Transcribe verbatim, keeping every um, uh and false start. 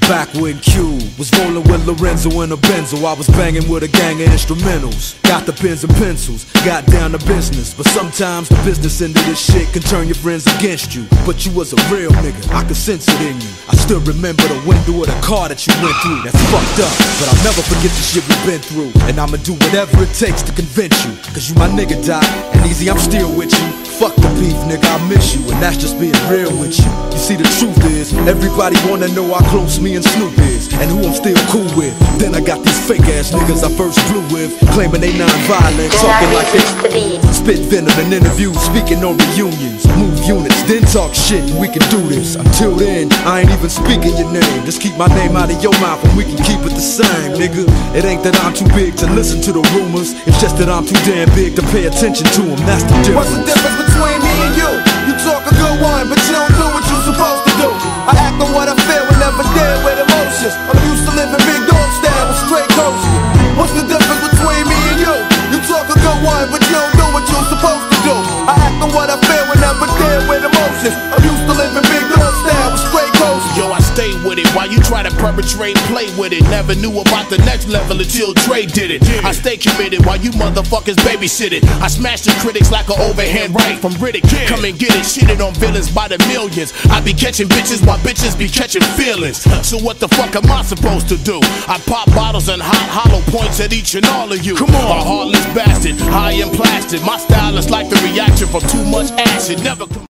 back when Q was rolling with Lorenzo in a Benzo. I was banging with a gang of instrumentals. Got the pens and pencils, got down to business. But sometimes the business end of this shit can turn your friends against you. But you was a real nigga, I could sense it in you. I still remember the window of the car that you went through. That's fucked up, but I'll never forget the shit we've been through. And I'ma do whatever it takes to convince you. Cause you my nigga, Doc, and Easy, I'm still with you. Fuck the beef, nigga, I miss you, and that's just being real with you. You see, the truth is, everybody wanna know how close me and Snoop is, and who I'm still cool with. Then I got these fake ass niggas I first flew with, claiming they non-violent, talking like they spit venom in interviews, speaking on reunions, move units, then talk shit, and we can do this. Until then, I ain't even speaking your name. Just keep my name out of your mouth, and we can keep it the same, nigga. It ain't that I'm too big to listen to the rumors, it's just that I'm too damn big to pay attention to them. That's the difference. What's the difference between me and you? You talk a good one, but you don't do what you supposed to do. I act on what I feel and never deal with emotions. I'm used to living big dog style with straight coaches. What's the difference between me and you? You talk a good one, but you don't do what you supposed to do. I act on what I feel and never deal with emotions. I'm used to living big dog style with straight coaches. Yo, I stay with it while you try to perpetrate, play with it. Never knew about the next level until Dre did it. I stay committed while you motherfuckers babysit it. I smash the critics like an overhand right from Riddick. Come and get it, shitted on villains by the millions. I be catching bitches while bitches be catching feelings. So what the fuck am I supposed to do? I pop bottles and hot hollow points at each and all of you. Come on, a heartless bastard, high and plastic. My style is like the reaction from too much acid. Never come